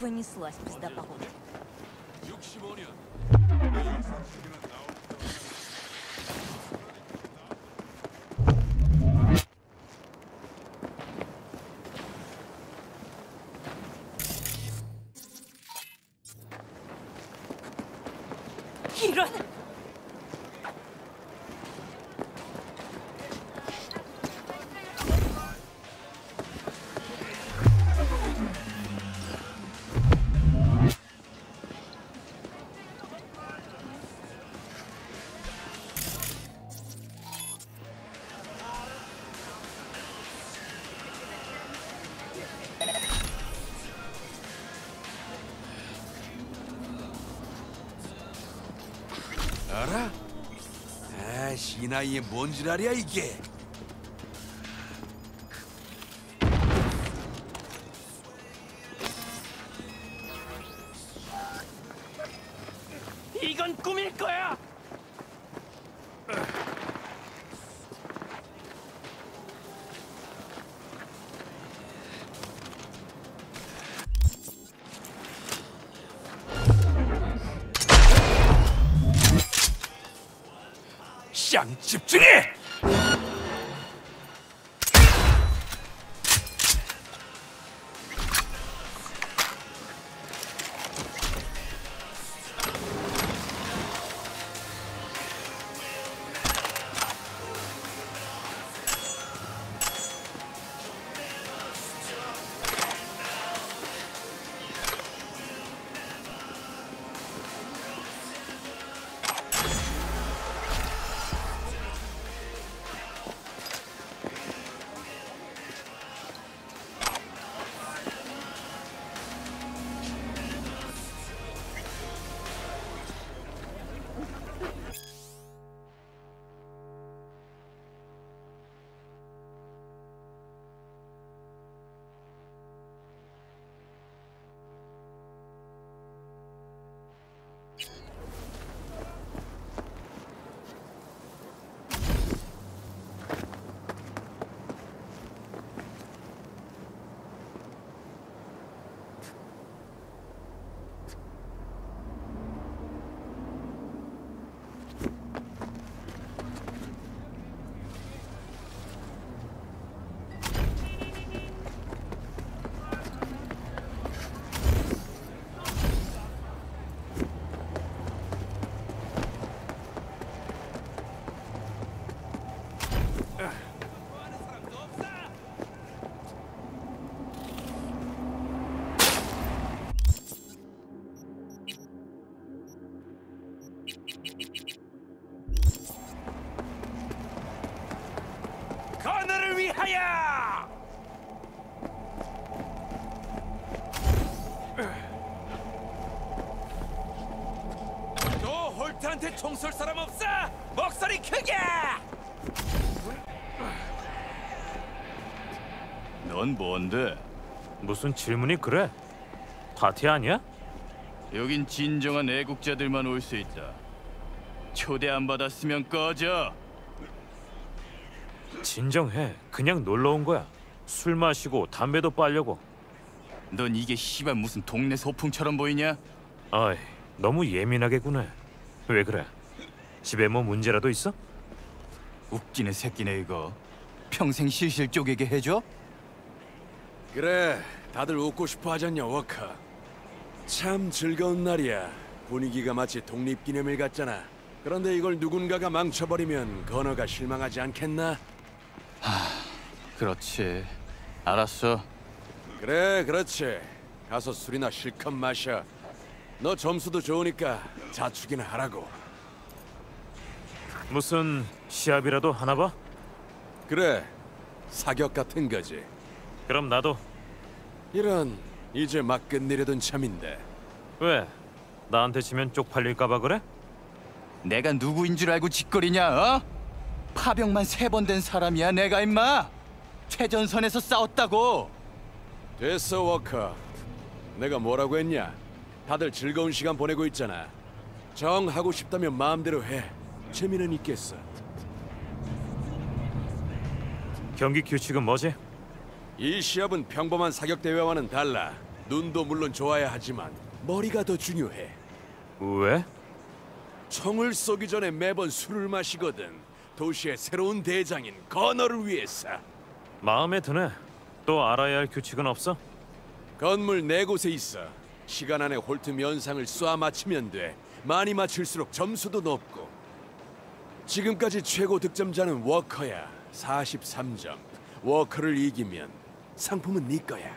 Понеслась пизда походу. 이런! 알아? 아이씨, 이 나이에 뭔 지랄이야 이게? 이건 꿈일 거야. 쌍 집중해! 건너를 위하여! 또 홀트한테 총 쏠 사람 없어? 목소리 크게! 넌 뭔데? 무슨 질문이 그래? 파티 아니야? 여긴 진정한 애국자들만 올 수 있다. 초대 안 받았으면 꺼져. 진정해. 그냥 놀러 온 거야. 술 마시고 담배도 빨려고. 넌 이게 씨발 무슨 동네 소풍처럼 보이냐? 아이, 너무 예민하게 구네. 왜 그래? 집에 뭐 문제라도 있어? 웃기는 새끼네 이거. 평생 실실 쪼개게 해줘? 그래, 다들 웃고 싶어 하잖냐, 워커. 참 즐거운 날이야. 분위기가 마치 독립기념일 같잖아. 그런데 이걸 누군가가 망쳐버리면 건어가 실망하지 않겠나? 그렇지. 알았어. 그래, 그렇지. 가서 술이나 실컷 마셔. 너 점수도 좋으니까 자축이나 하라고. 무슨 시합이라도 하나 봐? 그래, 사격 같은 거지. 그럼 나도. 이런, 이제 막 끝내려던 참인데. 왜? 나한테 지면 쪽팔릴까 봐 그래? 내가 누구인 줄 알고 짓거리냐? 어? 파병만 3번 된 사람이야 내가 임마. 최전선에서 싸웠다고. 됐어, 워커. 내가 뭐라고 했냐? 다들 즐거운 시간 보내고 있잖아. 정 하고 싶다면 마음대로 해. 재미는 있겠어. 경기 규칙은 뭐지? 이 시합은 평범한 사격 대회와는 달라. 눈도 물론 좋아야 하지만 머리가 더 중요해. 왜? 총을 쏘기 전에 매번 술을 마시거든. 도시의 새로운 대장인 건어를 위해서. 마음에 드네. 또 알아야 할 규칙은 없어? 건물 4곳에 있어. 시간 안에 홀트 면상을 쏴 맞추면 돼. 많이 맞출수록 점수도 높고. 지금까지 최고 득점자는 워커야. 43점. 워커를 이기면 상품은 네 거야.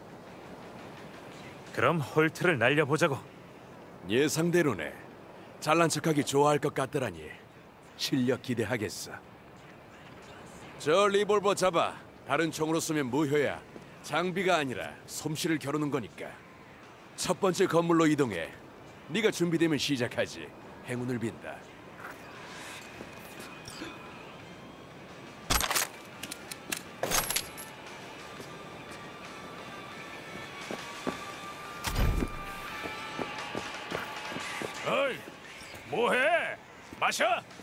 그럼 홀트를 날려보자고. 예상대로네. 잘난 척하기 좋아할 것 같더라니. 실력 기대하겠어. 저 리볼버 잡아. 다른 총으로 쏘면 무효야. 장비가 아니라 솜씨를 겨루는 거니까. 첫 번째 건물로 이동해. 네가 준비되면 시작하지. 행운을 빈다. 어이, 뭐해? 마셔.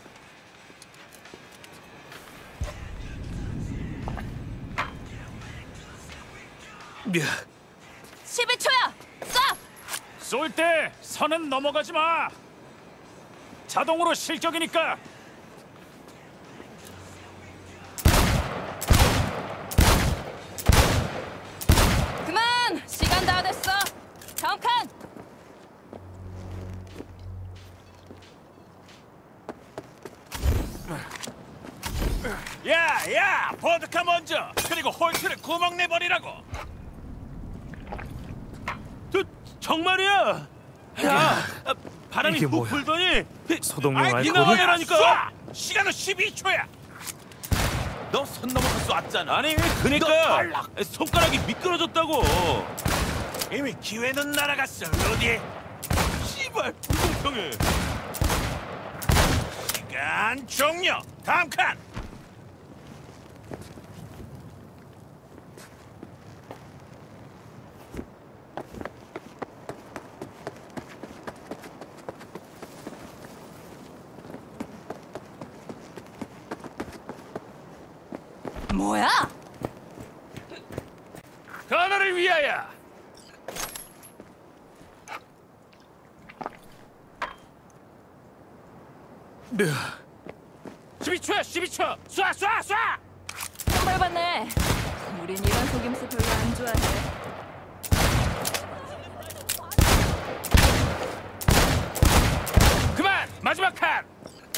12초야! 쏴! 쏠 때 선은 넘어가지 마. 자동으로 실격이니까. 그만! 시간 다 됐어! 다음 칸! 야, 보드카 먼저. 그리고 홀트를 구멍 내버리라고. 정말이야? 야, 바람이 이게 훅 뭐야? 불더니 소독용 알코올이? 나와라니까. 시간은 12초야. 너 선 넘어서 쐈잖아. 아니, 그니까 손가락이 미끄러졌다고. 이미 기회는 날아갔어, 로디. 씨발, 불공평해. 시간 종료. 다음 칸. 뭐야? 건어를 위하여. 네. 12초야, 12초. 쏴. 정말 받네. 우린 이런 속임수 별로 안 좋아해. 그만. 마지막 칸.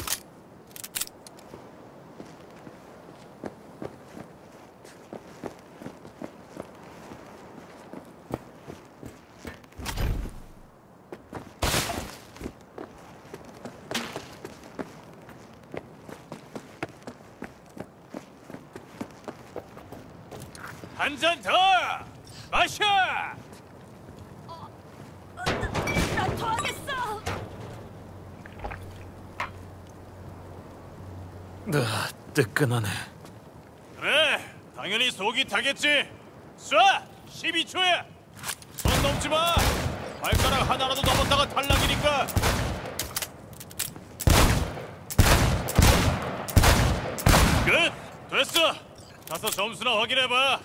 한 잔 더 마셔. 난 더 하겠어! 뜨끈하네. 그래, 당연히 속이 타겠지. 쏴. 12초야. 손 넘지 마. 발가락 하나라도 넘었다가 탈락이니까. 끝. 됐어. 가서 점수나 확인해봐.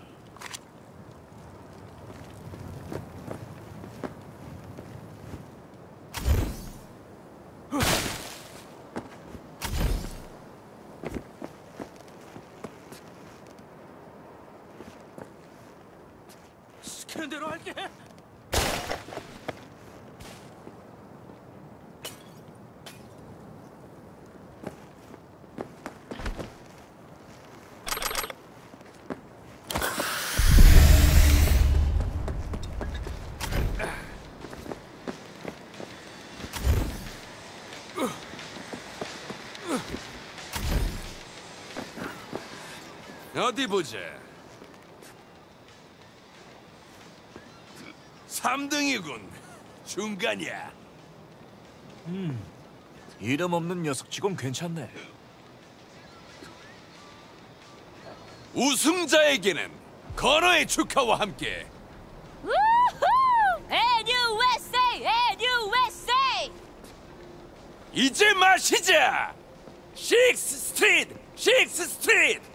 시키는 대로 할게. 어디 보자. 3등이군. 중간이야. 이름 없는 녀석치곤 괜찮네. 우승자에게는 건어의 축하와 함께 우후! NUSA! NUSA! 이제 마시자. 식스 스트리트.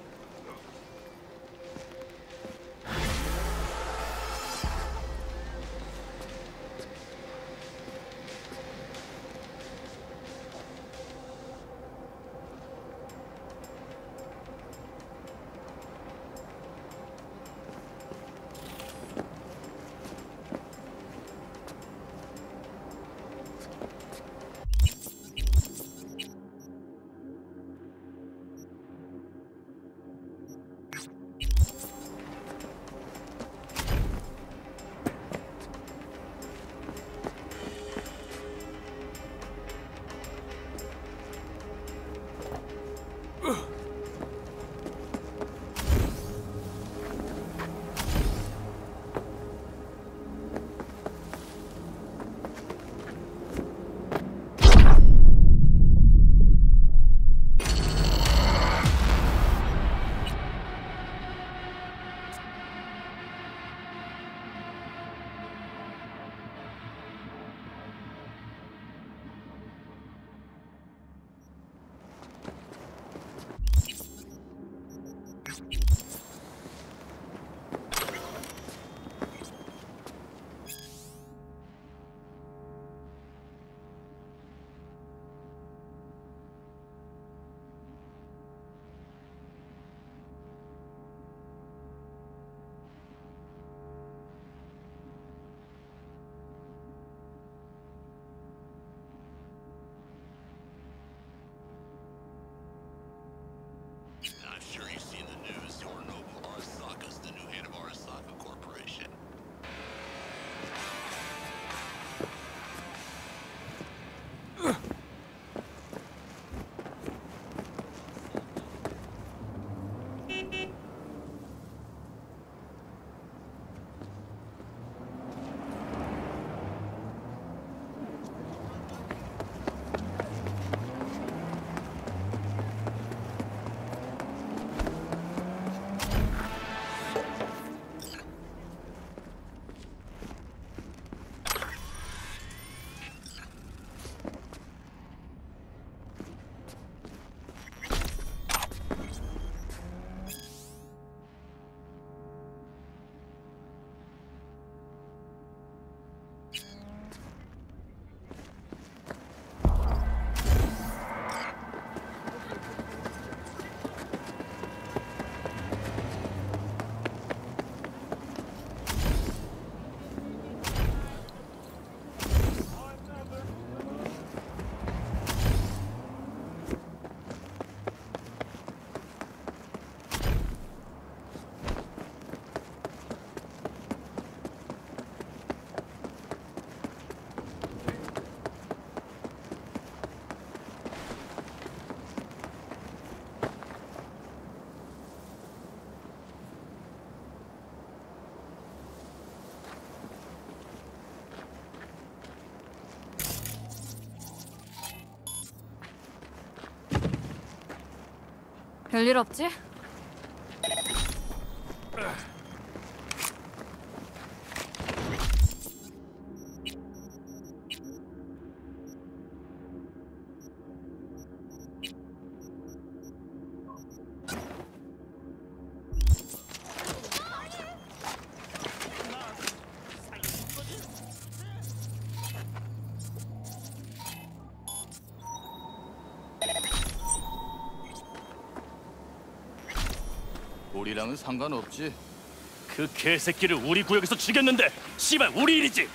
별일 없지? 우리랑은 상관없지. 그 개새끼를 우리 구역에서 죽였는데 씨발 우리 일이지.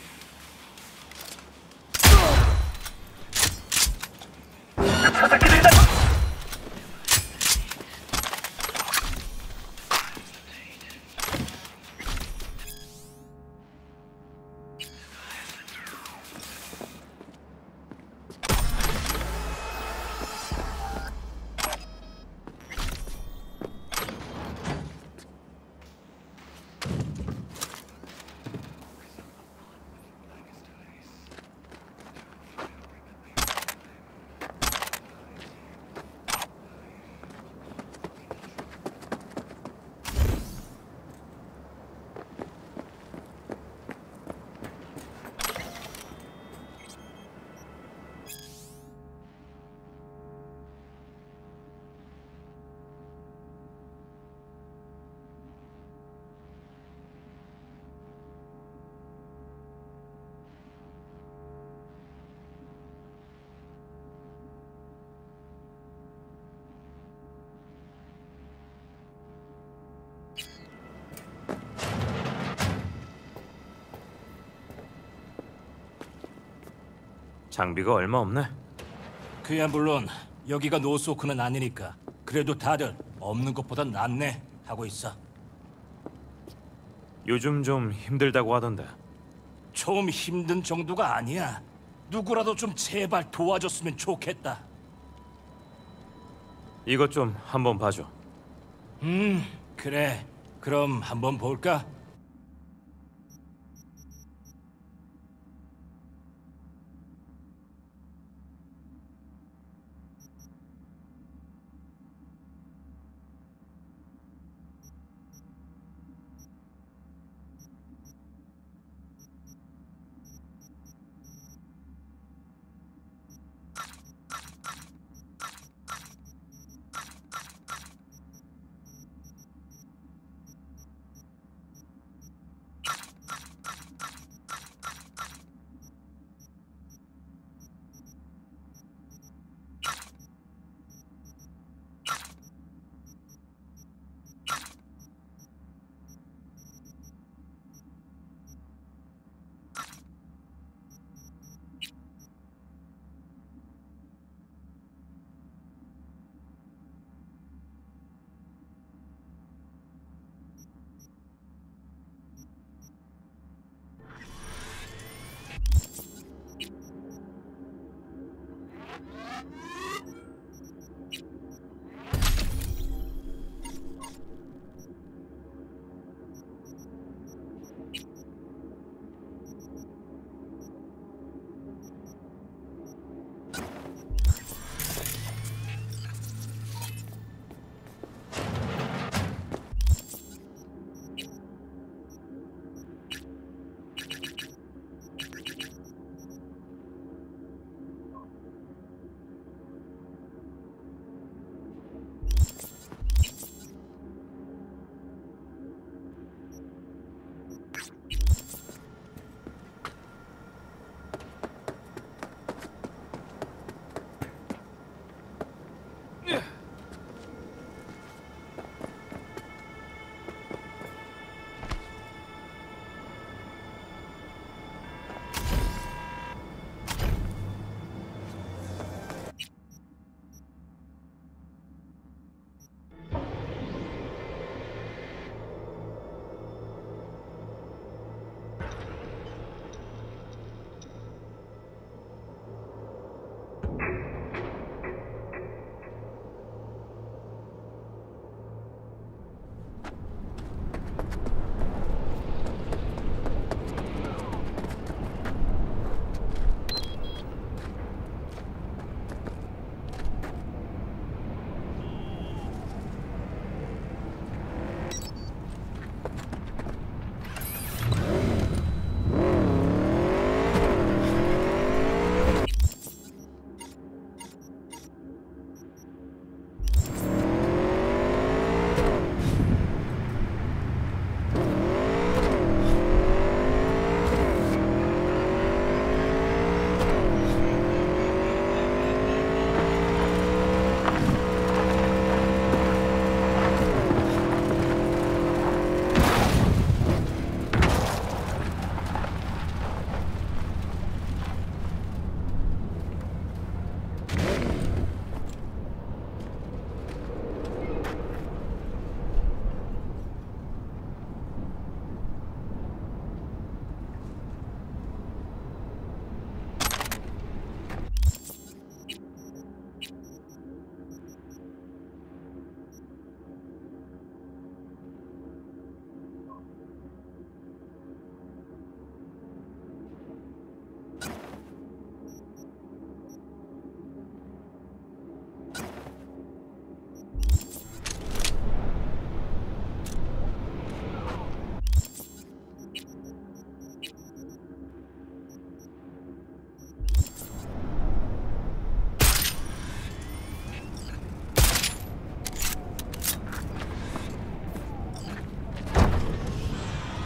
장비가 얼마 없네. 그야 물론 여기가 노스워크는 아니니까. 그래도 다들 없는 것보단 낫네 하고 있어. 요즘 좀 힘들다고 하던데. 좀 힘든 정도가 아니야. 누구라도 좀 제발 도와줬으면 좋겠다. 이것 좀 한번 봐줘. 그래. 그럼 한번 볼까?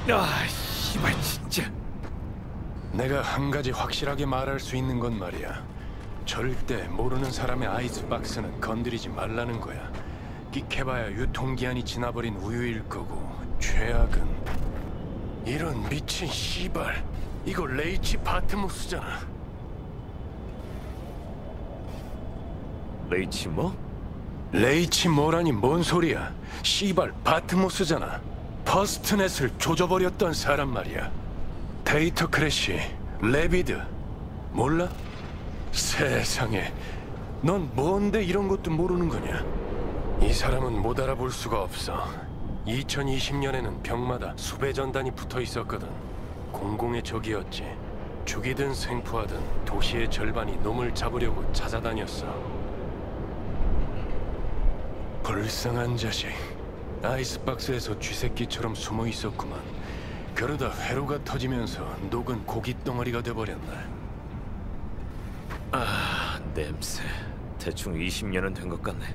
씨발 진짜. 내가 한 가지 확실하게 말할 수 있는 건 말이야. 절대 모르는 사람의 아이스박스는 건드리지 말라는 거야. 끽해봐야 유통기한이 지나버린 우유일 거고, 최악은 이런 미친 씨발, 이거 레이치 바트모스잖아. 레이치 뭐? 레이치 뭐라니 뭔 소리야. 씨발 바트모스잖아. 퍼스트넷을 조져버렸던 사람 말이야. 데이터 크래시, 레비드 몰라? 세상에, 넌 뭔데 이런 것도 모르는 거냐? 이 사람은 못 알아볼 수가 없어. 2020년에는 벽마다 수배 전단이 붙어 있었거든. 공공의 적이었지. 죽이든 생포하든 도시의 절반이 놈을 잡으려고 찾아다녔어. 불쌍한 자식. 아이스박스에서 쥐새끼처럼 숨어 있었구만. 그러다 회로가 터지면서 녹은 고기 덩어리가 돼버렸네. 아, 냄새. 대충 20년은 된 것 같네.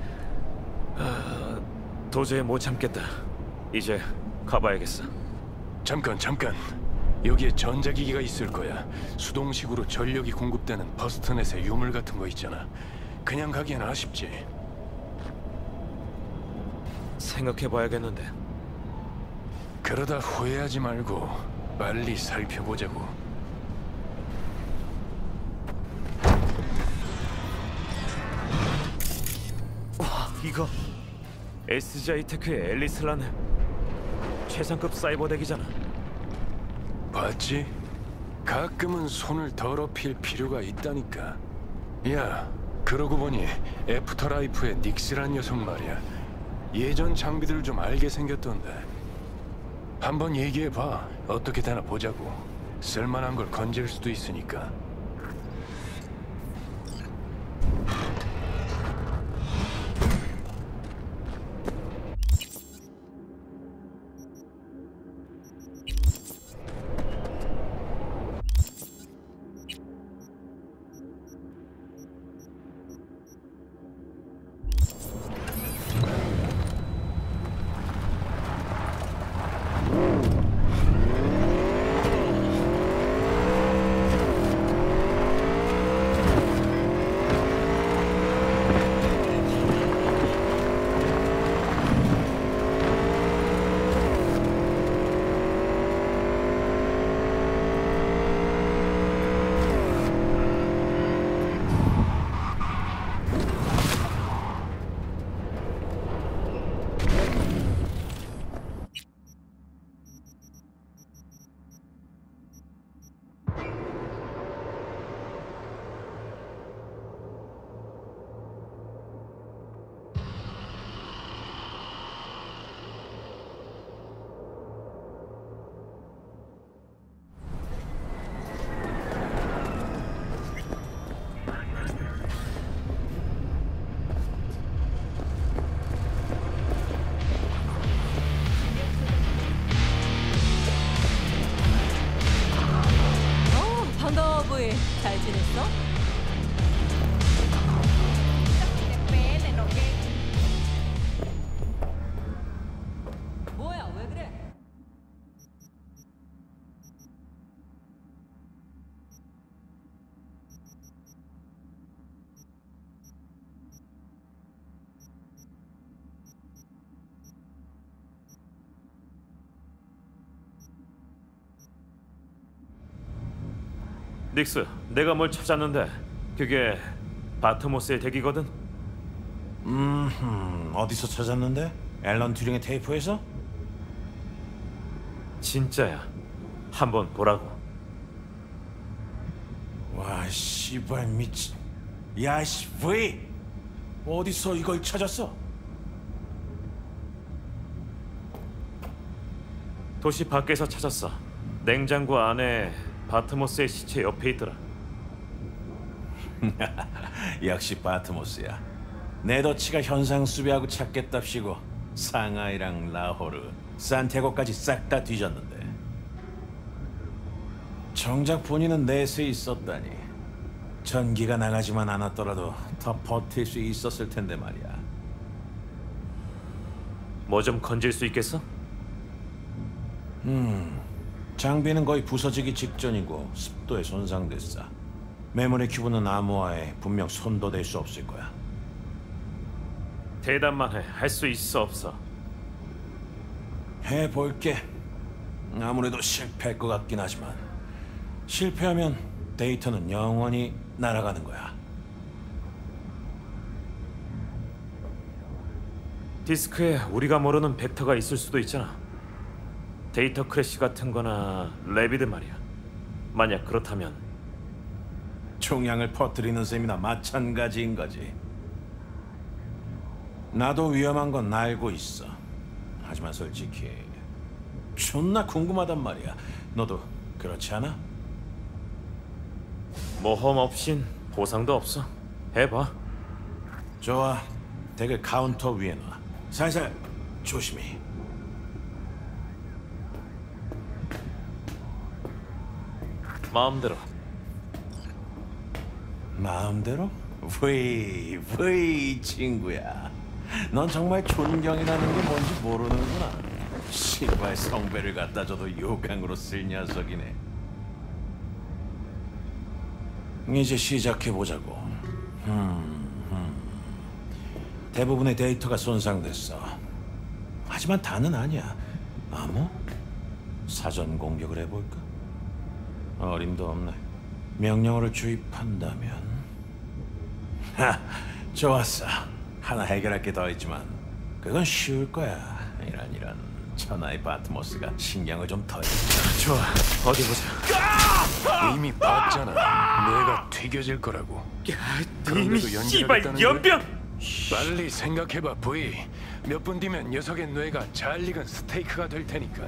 아, 도저히 못 참겠다. 이제 가봐야겠어. 잠깐. 여기에 전자기기가 있을 거야. 수동식으로 전력이 공급되는 버스트넷의 유물 같은 거 있잖아. 그냥 가기엔 아쉽지. 생각해봐야겠는데. 그러다 후회하지 말고 빨리 살펴보자고. 이거 SGI 테크의 앨리스라네. 최상급 사이버 덱이잖아. 봤지? 가끔은 손을 더럽힐 필요가 있다니까. 야, 그러고 보니 애프터라이프의 닉스란 녀석 말이야. 예전 장비들을 좀 알게 생겼던데. 한번 얘기해봐. 어떻게 되나 보자고. 쓸만한 걸 건질 수도 있으니까. 잘 지냈어? 뭐야, 왜 그래? 닉스, 내가 뭘 찾았는데 그게 바트모스의 덱이거든? 어디서 찾았는데? 앨런 튜링의 테이프에서? 진짜야. 한번 보라고. 와, 씨발 미친. 야, 씨, 왜? 어디서 이걸 찾았어? 도시 밖에서 찾았어. 냉장고 안에 바트모스의 시체 옆에 있더라. 역시 바트모스야. 네더치가 현상 수배하고 찾겠답시고 상하이랑 라호르, 산티아고까지 싹 다 뒤졌는데 정작 본인은 넷에 있었다니. 전기가 나가지만 않았더라도 더 버틸 수 있었을 텐데 말이야. 뭐 좀 건질 수 있겠어? 장비는 거의 부서지기 직전이고 습도에 손상됐어. 메모리 큐브는 암호화에 분명 손도 댈 수 없을 거야. 대답만 해. 할 수 있어 없어? 해볼게. 아무래도 실패할 것 같긴 하지만 실패하면 데이터는 영원히 날아가는 거야. 디스크에 우리가 모르는 벡터가 있을 수도 있잖아. 데이터 크래시 같은 거나 레비드 말이야. 만약 그렇다면 총양을 퍼뜨리는 셈이나 마찬가지인 거지. 나도 위험한 건 알고 있어. 하지만 솔직히 존나 궁금하단 말이야. 너도 그렇지 않아? 모험 없인 보상도 없어. 해봐. 좋아. 덱을 카운터 위에 놔. 살살 조심히. 마음대로. 마음대로? 브이 친구야. 넌 정말 존경이라는 게 뭔지 모르는구나. 시발 성배를 갖다 줘도 요강으로 쓸 녀석이네. 이제 시작해보자고. 대부분의 데이터가 손상됐어. 하지만 다는 아니야. 암호? 사전 공격을 해볼까? 어림도 없네. 명령어를 주입한다면... 하! 좋았어. 하나 해결할 게 더 있지만 그건 쉬울 거야. 이런 천하의 바트모스가 신경을 좀 더 했어. 좋아. 어디 보자. 이미 봤잖아. 내가 튀겨질 거라고. 이미 씨발 연기하겠다는 연병! 빨리 생각해봐, 부이. 몇 분 뒤면 녀석의 뇌가 잘 익은 스테이크가 될 테니까.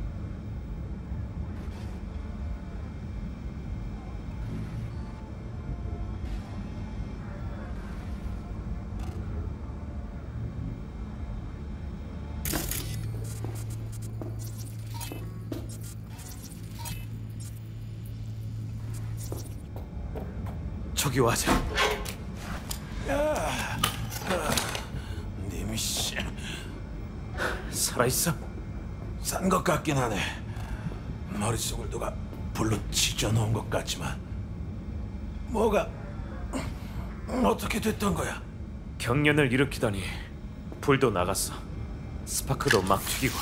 저기 와자. 님이 씨, 살아있어? 싼 것 같긴 하네. 머릿속을 누가 불로 찢어놓은 것 같지만 뭐가 어떻게 됐던 거야? 경련을 일으키더니 불도 나갔어. 스파크도 막 튀기고.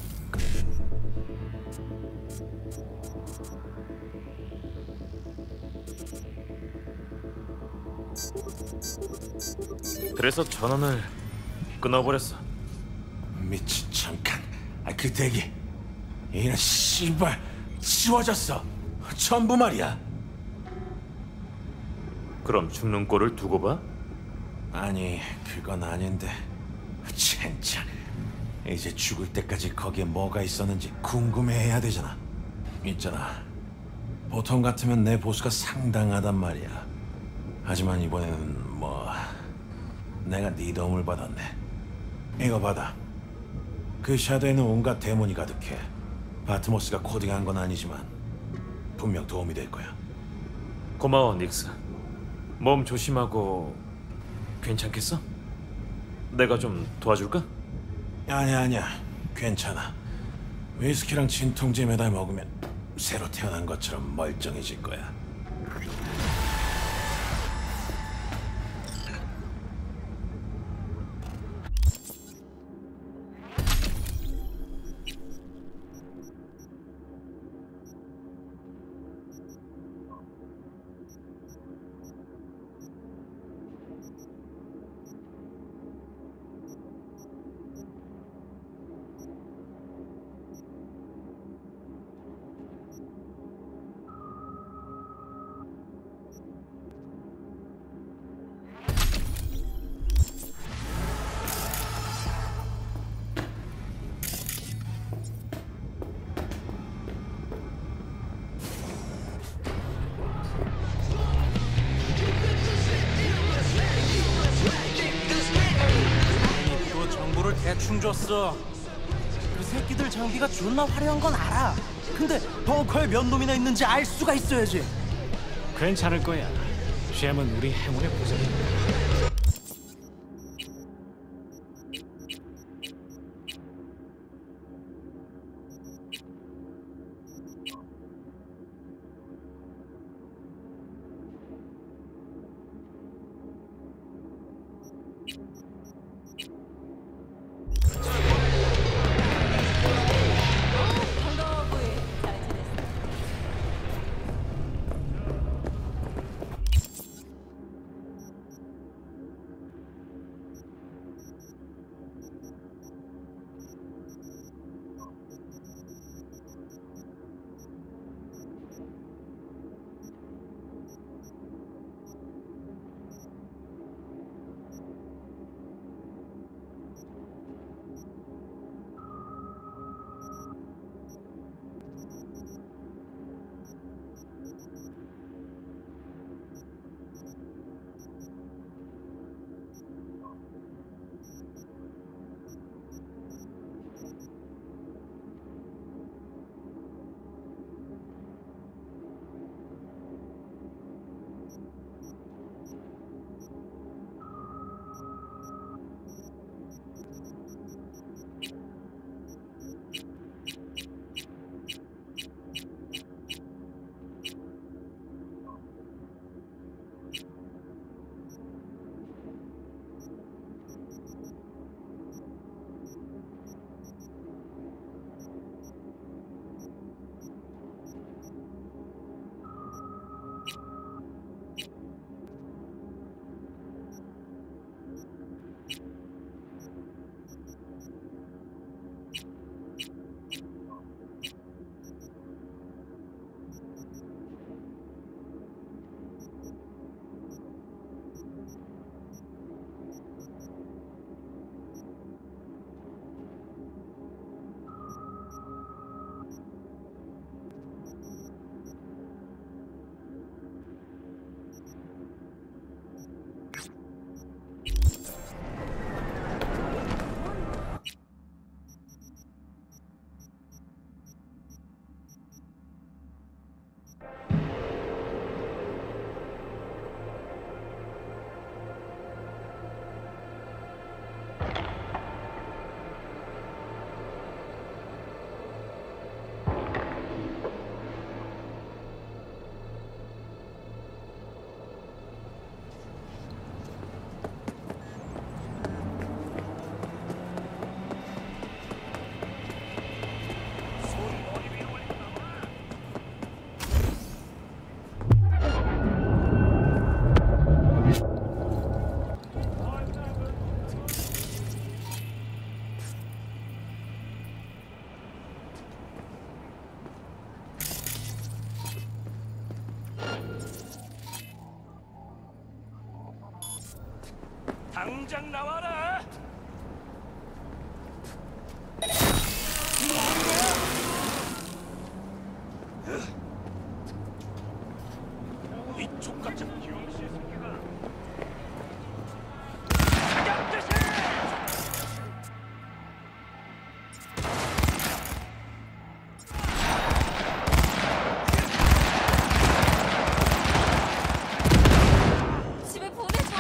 그래서 전원을 끊어버렸어. 미친 잠깐. 그 대기 이런 씨발 지워졌어. 전부 말이야. 그럼 죽는 꼴을 두고 봐? 아니 그건 아닌데 젠장. 이제 죽을 때까지 거기에 뭐가 있었는지 궁금해해야 되잖아. 있잖아. 보통 같으면 내 보수가 상당하단 말이야. 하지만 이번에는 뭐 내가 네 도움을 받았네. 이거 받아. 그 샤도에는 온갖 데몬이 가득해. 바트모스가 코딩한 건 아니지만 분명 도움이 될 거야. 고마워 닉스. 몸 조심하고. 괜찮겠어? 내가 좀 도와줄까? 아니야 괜찮아. 위스키랑 진통제 매달 먹으면 새로 태어난 것처럼 멀쩡해질 거야. 대충 줬어. 그 새끼들 장비가 존나 화려한 건 알아. 근데 벙커에 몇 놈이나 있는지 알 수가 있어야지. 괜찮을 거야. 잼은 우리 행운의 보석이니까. 당장 나와라. 이쪽 같은 병신 새끼가. 집에 보내줘.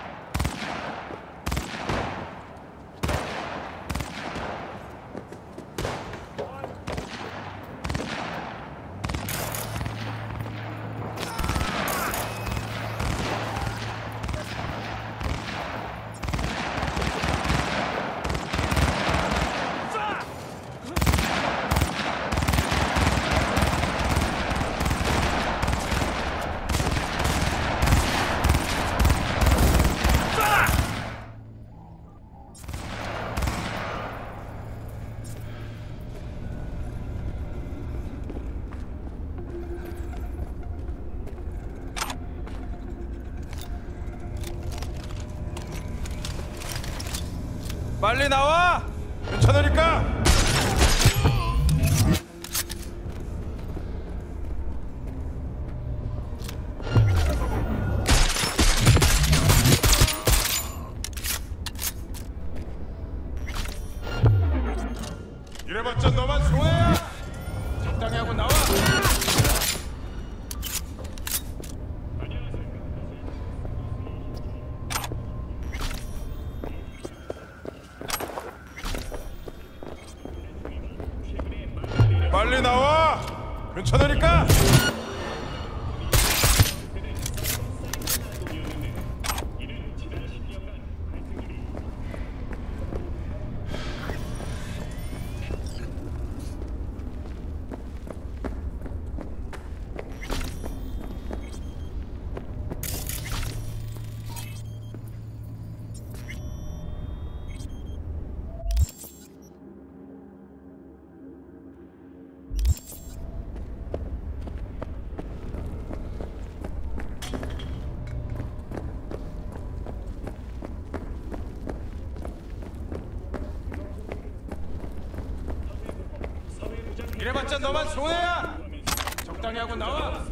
빨리 나와! 괜찮으니까! 이래봤자 너만 손해야! 적당히 하고 나와! 빨리 나와! 괜찮으니까! 이래봤자 너만 손해야! 적당히 하고 나와!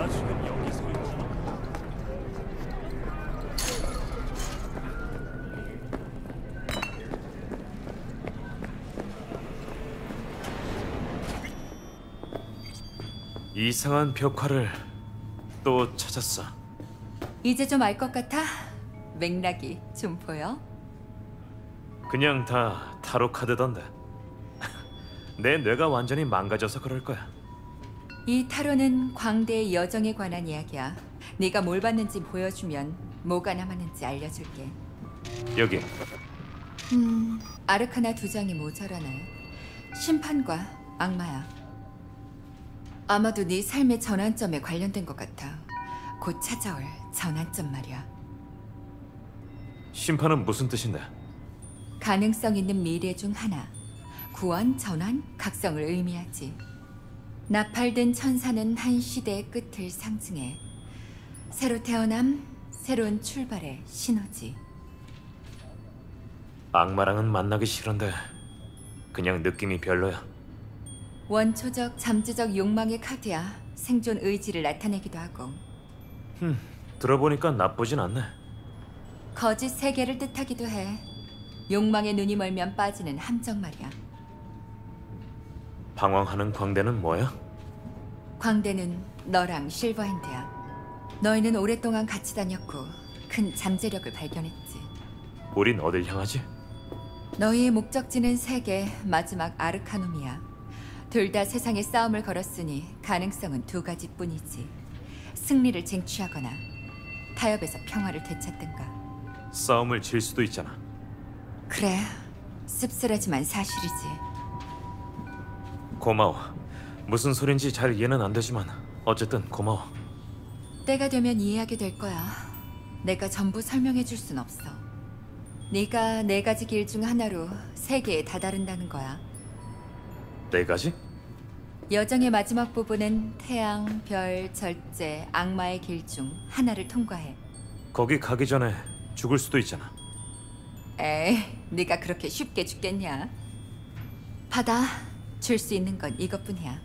나 지금 여기 서 있잖아. 이상한 벽화를 또 찾았어. 이제 좀 알 것 같아? 맥락이 좀 보여? 그냥 다 타로 카드던데. 내 뇌가 완전히 망가져서 그럴 거야. 이 타로는 광대의 여정에 관한 이야기야. 네가 뭘 봤는지 보여주면 뭐가 남았는지 알려줄게. 여기 아르카나 2장이 모자라네. 심판과 악마야. 아마도 네 삶의 전환점에 관련된 것 같아. 곧 찾아올 전환점 말이야. 심판은 무슨 뜻인데? 가능성 있는 미래 중 하나. 구원, 전환, 각성을 의미하지. 나팔된 천사는 한 시대의 끝을 상징해. 새로 태어남, 새로운 출발의 신호지. 악마랑은 만나기 싫은데 그냥 느낌이 별로야. 원초적, 잠재적 욕망의 카드야. 생존 의지를 나타내기도 하고. 들어보니까 나쁘진 않네. 거짓 세계를 뜻하기도 해. 욕망에 눈이 멀면 빠지는 함정 말이야. 방황하는 광대는 뭐야? 광대는 너랑 실버핸드야. 너희는 오랫동안 같이 다녔고 큰 잠재력을 발견했지. 우린 어딜 향하지? 너희의 목적지는 세계 마지막 아르카눔이야. 둘 다 세상에 싸움을 걸었으니 가능성은 2가지뿐이지. 승리를 쟁취하거나 타협에서 평화를 되찾든가. 싸움을 질 수도 있잖아. 그래, 씁쓸하지만 사실이지. 고마워. 무슨 소린지 잘 이해는 안 되지만 어쨌든 고마워. 때가 되면 이해하게 될 거야. 내가 전부 설명해 줄 순 없어. 네가 4가지 길 중 하나로 세계에 다다른다는 거야. 4가지? 여정의 마지막 부분은 태양, 별, 절제, 악마의 길 중 하나를 통과해. 거기 가기 전에 죽을 수도 있잖아. 에이, 네가 그렇게 쉽게 죽겠냐? 받아. 줄 수 있는 건 이것뿐이야.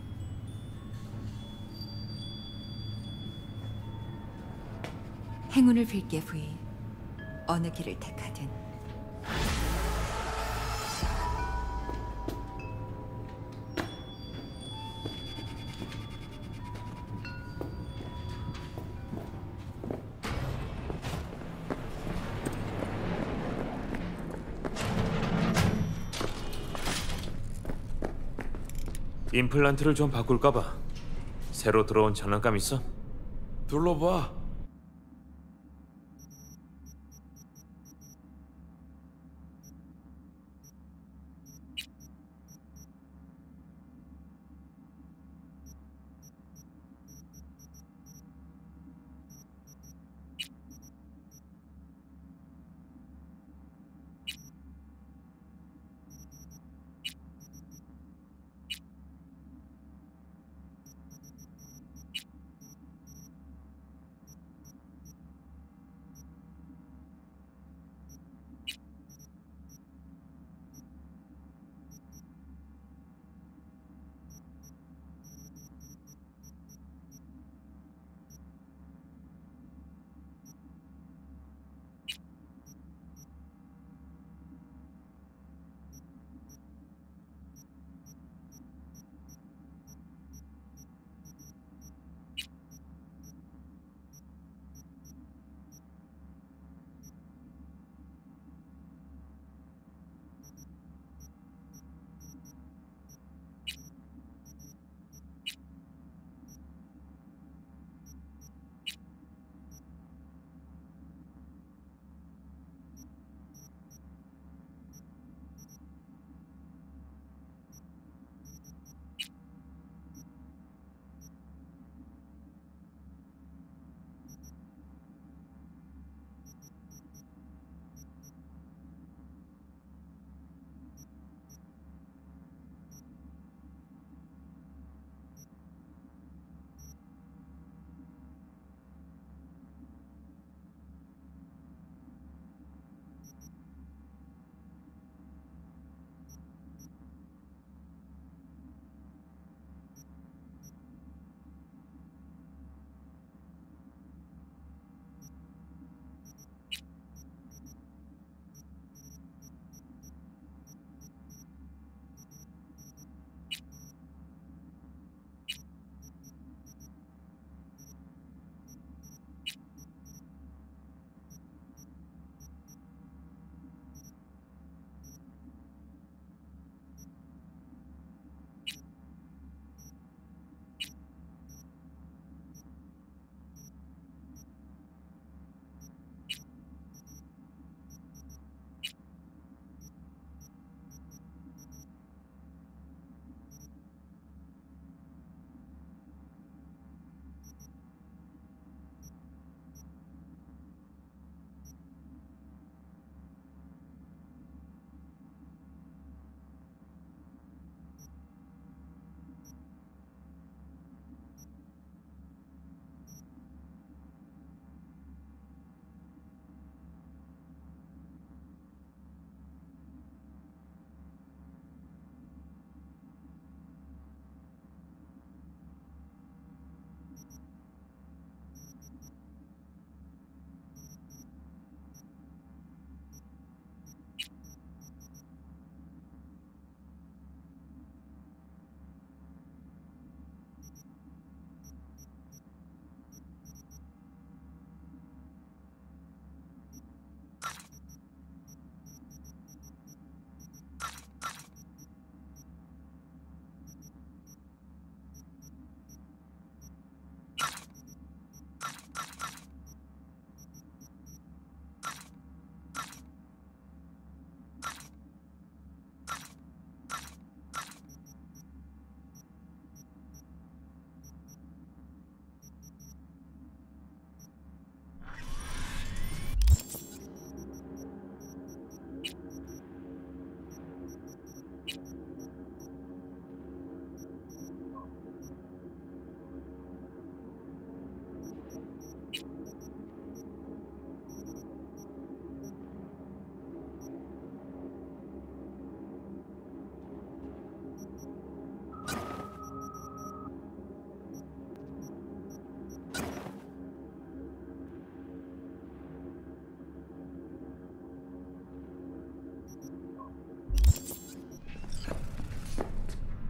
행운을 빌게, 부이. 어느 길을 택하든. 임플란트를 좀 바꿀까 봐. 새로 들어온 장난감 있어? 둘러봐.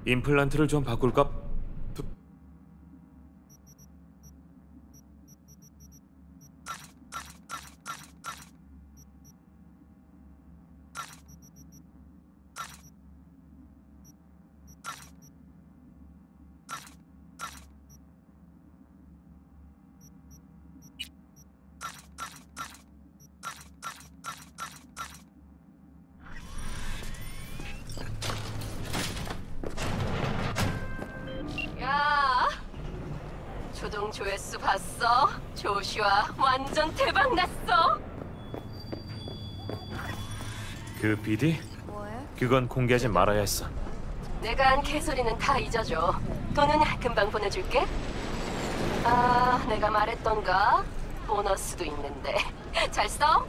임플란트를 좀 바꿀까? 야, 조동 조회수 봤어? 조슈아 완전 대박 났어. 그 비디? 그건 공개하지 말아야 했어. 내가 한 개소리는 다 잊어줘. 돈은 금방 보내줄게. 아, 내가 말했던가? 보너스도 있는데. 잘 써?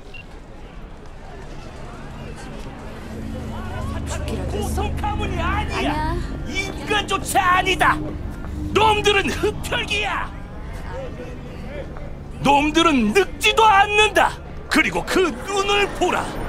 보통 가문이 아니야. 인간조차 아니다. 놈들은 흡혈귀야. 놈들은 늙지도 않는다. 그리고 그 눈을 보라.